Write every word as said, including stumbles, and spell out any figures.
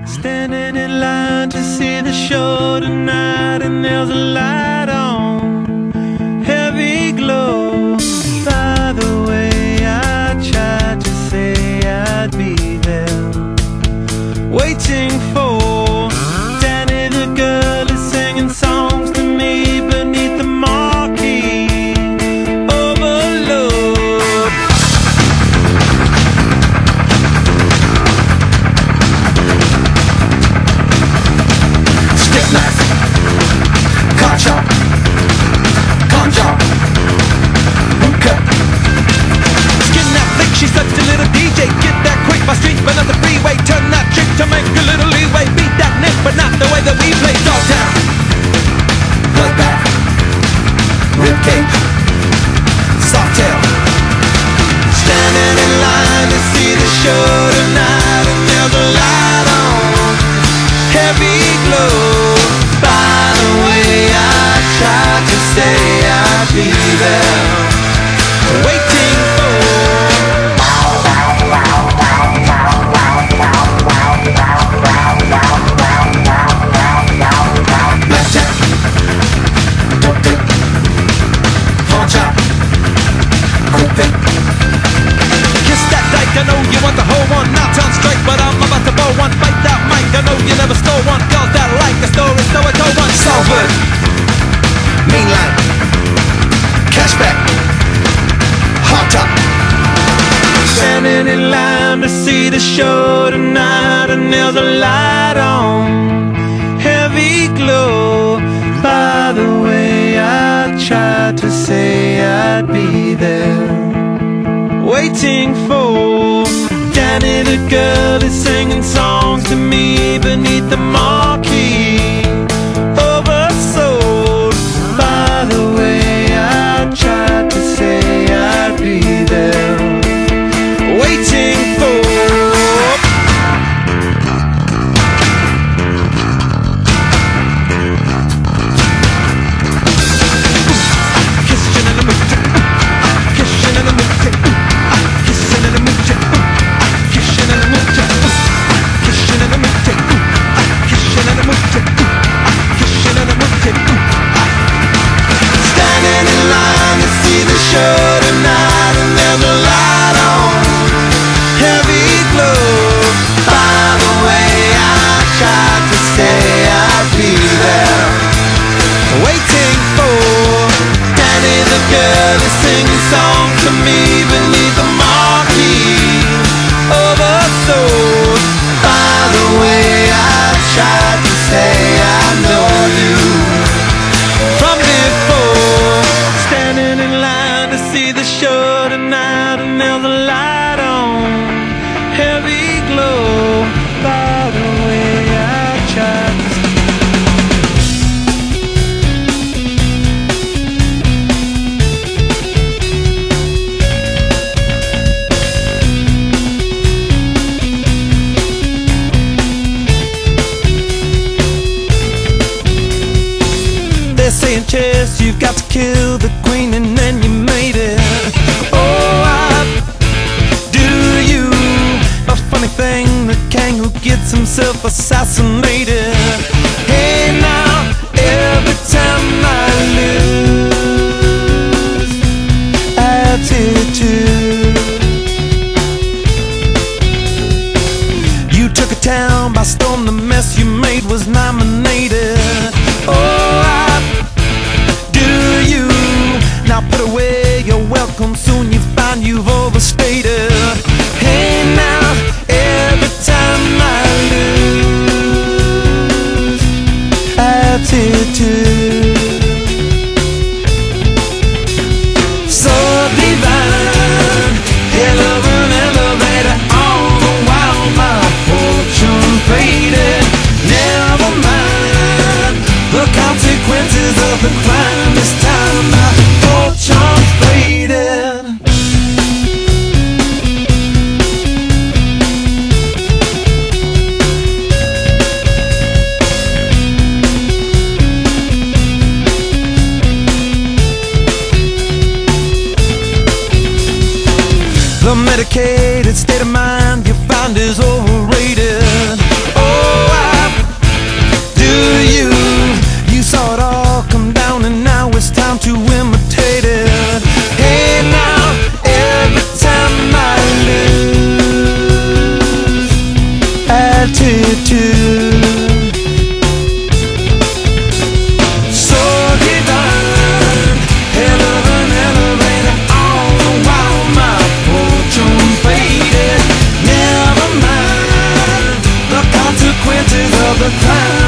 Standing in line to see the show tonight, and there's a light on, heavy glow. By the way, I tried to say I'd be there, waiting for Danny the girl is singing songs to me beneath the marquee. Overload. Stick knife, car chop, con chop, boot cut. Skin that flick, she's such a little D J. Get that quick, my streets, but not the freeway. Turn that trick to make a little leeway. Beat that nick, but not the way that we play. Dogtown, bloodbath, ribcage, softail. Standing in line to see the show tonight, and there's a light on, heavy glow. By the way, I tried to say I'd be there, waiting for blackjack, dope dick, pawn chop, quick pick. Kiss that dyke, I know you want the whole one. Now turn straight, but I'm about to blow one. Bite that mic, I know you never stole one. Girls that like the story, so I told one. Salford, mean line, cashback, hot top. Standing in line to see the show tonight, and there's a light on, heavy glow. By the way, I tried to say I'd be there, waiting for Danny the girl is singing songs to me beneath the marquee. Oversold. By the way, I tried to say I'd be there, waiting for kissing in the mood, kissing in the mood, kissing in the mood, kissing in the mood, kissing in the mood, kissing in the mood, kissing in the mood. Standing in line to see the show tonight, and there's a light on, heavy glow. By the way, I tried to say I'd be there, waiting for Danny the girl is singing songs to me beneath the marquee. Oversold. By the way, I tried to say I know you from before. Standing in line to see the show tonight, and there's a light on, heavy glow. By the way, I tried to they're saying chess, you've got to kill the queen and then you made it. Oh, I do you. A funny thing, the king who gets himself assassinated. Hey now, every time I lose attitude, you took a town by storm, the mess you made was nominated. Oh, I do you. Now put away your welcome, soon you find you've overstated. Hey now, every time I lose attitude, so divine, hell of an elevator, all the while my fortune faded. Never mind the consequences of the crime, this time my fortune faded. too. So he died, hell of an elevator, all the while my fortune faded. Never mind the consequences of the crime.